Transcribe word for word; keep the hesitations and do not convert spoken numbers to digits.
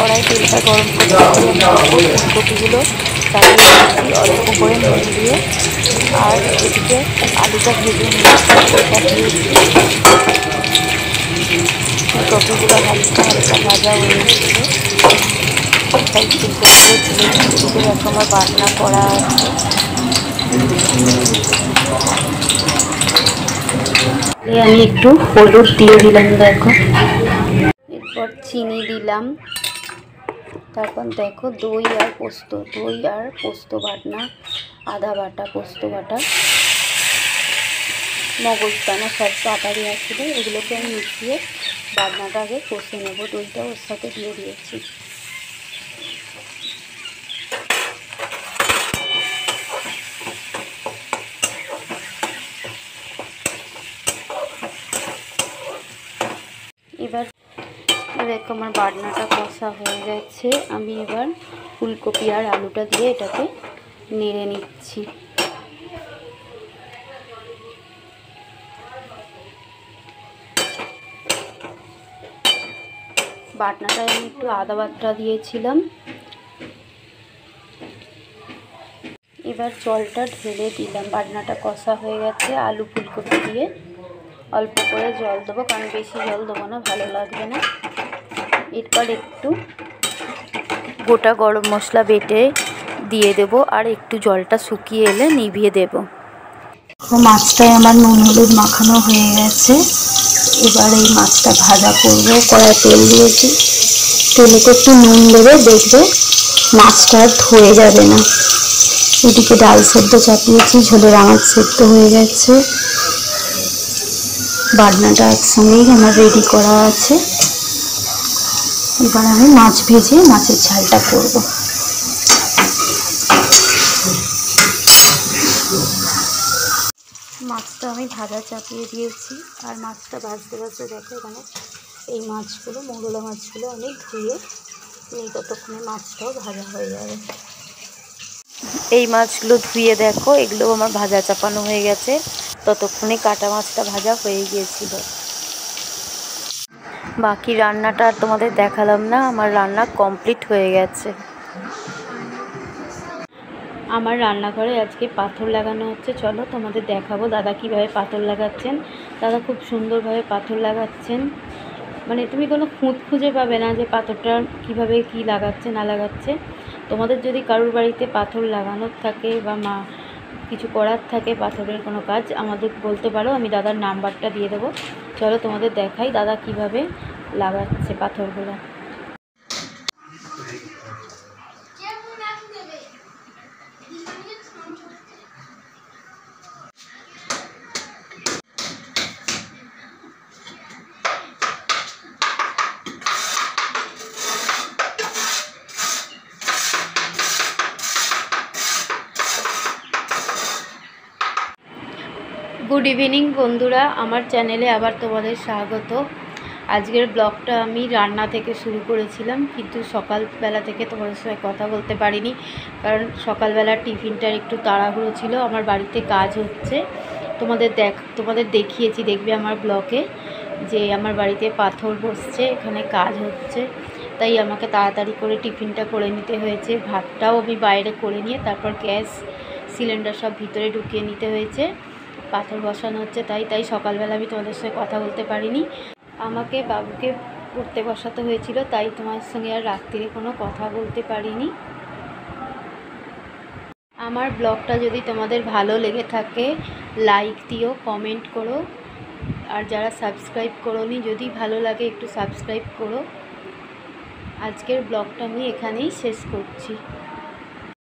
কড়াই তেলটা গরম করতে দিয়ে আমি দেখো ফুলকপিগুলো চাপিয়ে দিয়েছি অল্প করে নুন দিয়ে। আর এদিকে আলুটা ভেজে নিয়ে ওটা দিয়েছি। ফুলকপিগুলো হালকা হালকা ভাজা হয়ে এসছে, তাই ফুলকপিগুলো তুলে নিই। এদিকে দেখো আমার বাটনা করা আছে। আমি একটু হলুদ দিয়ে দিলাম দেখো, এরপর চিনি দিলাম। তারপর দেখো দই আর পোস্ত, দই আর পোস্ত বাটনা, আদা বাটা, পোস্ত বাটা, মগজদানা সব বাটারি আছিল, এগুলোকে আমি মিশিয়ে বাটনাটা আগে কষে নেব। দইটা ওর সাথে দিয়ে দিয়েছি। এবার দেখো আমার বাটনাটা কষা হয়ে গেছে। আমি এবার ফুলকপি আর আলুটা দিয়ে এটাকে নেড়ে নিচ্ছি। বাটনাটায় আমি একটু আদা বাটা দিয়েছিলাম। এবার জলটা ঢেলে দিলাম। বাটনাটা কষা হয়ে গেছে, আলু ফুলকপি দিয়ে অল্প করে জল দেবো, কারণ বেশি জল দেবো না, ভালো লাগবে না। এরপর একটু গোটা গরম মশলা বেটে দিয়ে দেবো, আর একটু জলটা শুকিয়ে এলে নিভিয়ে দেবো। তো মাছটায় আমার নুন হলুদ মাখানো হয়ে গেছে। এবার এই মাছটা ভাজা করবো। কড়াই তেল দিয়েছি, তেলেতে একটু নুন দেবে, দেখবে মাছটা আর ধয়ে যাবে না। এদিকে ডাল সেদ্ধ চাপিয়েছি, ঝোলের আঁচ সেদ্ধ হয়ে গেছে। বাটনাটা একসঙ্গেই আমার রেডি করা আছে। এবার আমি মাছ ভেজে মাছের ঝালটা করব। মাছটা আমি ভাজা চাপিয়ে দিয়েছি, আর মাছটা ভাজতে ভাজতে দেখো এখানে এই মাছগুলো, মৌরলা মাছগুলো আমি ধুয়ে নিই, ততক্ষণে মাছটাও ভাজা হয়ে যাবে। এই মাছগুলো ধুয়ে দেখো, এগুলো আমার ভাজা চাপানো হয়ে গেছে, ততক্ষণে কাটা মাছটা ভাজা হয়ে গিয়েছিল। বাকি রান্নাটা আর তোমাদের দেখালাম না, আমার রান্না কমপ্লিট হয়ে গেছে। আমার রান্নাঘরে আজকে পাথর লাগানো হচ্ছে, চলো তোমাদের দেখাবো দাদা কিভাবে পাথর লাগাচ্ছেন। দাদা খুব সুন্দরভাবে পাথর লাগাচ্ছেন, মানে তুমি কোনো খুঁত খুঁজে পাবে না যে পাথরটা কিভাবে কি লাগাচ্ছে না লাগাচ্ছে। তোমাদের যদি কারোর বাড়িতে পাথর লাগানোর থাকে বা মা কিছু করার থাকে, পাথরের কোনো কাজ, আমাদের বলতে পারো, আমি দাদার নাম্বারটা দিয়ে দেবো। চলো তোমাদের দেখাই দাদা কিভাবে লাগাচ্ছে পাথরগুলো। গুড ইভিনিং বন্ধুরা, আমার চ্যানেলে আবার তোমাদের স্বাগত। আজকের ব্লগটা আমি রান্না থেকে শুরু করেছিলাম, কিন্তু সকালবেলা থেকে তোমাদের সঙ্গে কথা বলতে পারিনি, কারণ সকালবেলা টিফিনটার একটু তাড়াহুড়ো ছিল। আমার বাড়িতে কাজ হচ্ছে, তোমাদের দেখ তোমাদের দেখিয়েছি, দেখবে আমার ব্লগে, যে আমার বাড়িতে পাথর বসছে, এখানে কাজ হচ্ছে, তাই আমাকে তাড়াতাড়ি করে টিফিনটা করে নিতে হয়েছে। ভাতটাও আমি বাইরে করে নিয়ে তারপর গ্যাস সিলিন্ডার সব ভিতরে ঢুকিয়ে নিতে হয়েছে। পাথর বসানো হচ্ছে, তাই তাই সকালবেলা আমি তোমাদের সঙ্গে কথা বলতে পারিনি। আমাকে বাবুকে পড়তে বসাতে হয়েছিল, তাই তোমার সঙ্গে আর রাত্রিরে কোনো কথা বলতে পারিনি। আমার ব্লগটা যদি তোমাদের ভালো লেগে থাকে লাইক দিও, কমেন্ট করো, আর যারা সাবস্ক্রাইব করোনি যদি ভালো লাগে একটু সাবস্ক্রাইব করো। আজকের ব্লগটা আমি এখানেই শেষ করছি।